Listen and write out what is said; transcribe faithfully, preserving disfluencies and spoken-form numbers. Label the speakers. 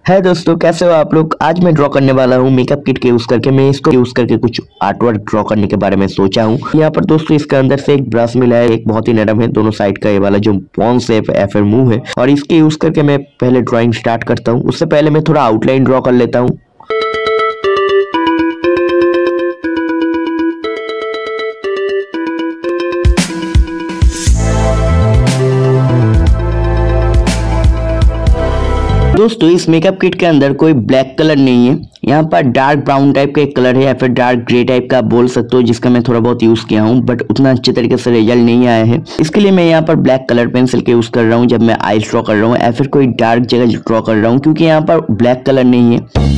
Speaker 1: है दोस्तों, कैसे हो आप लोग। आज मैं ड्रॉ करने वाला हूँ मेकअप किट के यूज करके। मैं इसको यूज करके कुछ आर्ट वर्क ड्रॉ करने के बारे में सोचा हूँ। यहाँ पर दोस्तों इसके अंदर से एक ब्रश मिला है, एक बहुत ही नरम है दोनों साइड का, ये वाला जो पॉन शेप या फिर मुंह है। और इसके यूज करके मैं पहले ड्रॉइंग स्टार्ट करता हूँ। उससे पहले मैं थोड़ा आउटलाइन ड्रॉ कर लेता हूँ। दोस्तों इस मेकअप किट के अंदर कोई ब्लैक कलर नहीं है। यहाँ पर डार्क ब्राउन टाइप का एक कलर है या फिर डार्क ग्रे टाइप का आप बोल सकते हो, जिसका मैं थोड़ा बहुत यूज किया हूँ, बट उतना अच्छे तरीके से रिजल्ट नहीं आया है। इसके लिए मैं यहाँ पर ब्लैक कलर पेंसिल के यूज कर रहा हूँ जब मैं आईज ड्रॉ कर रहा हूँ या फिर कोई डार्क जगह ड्रॉ कर रहा हूँ, क्योंकि यहाँ पर ब्लैक कलर नहीं है।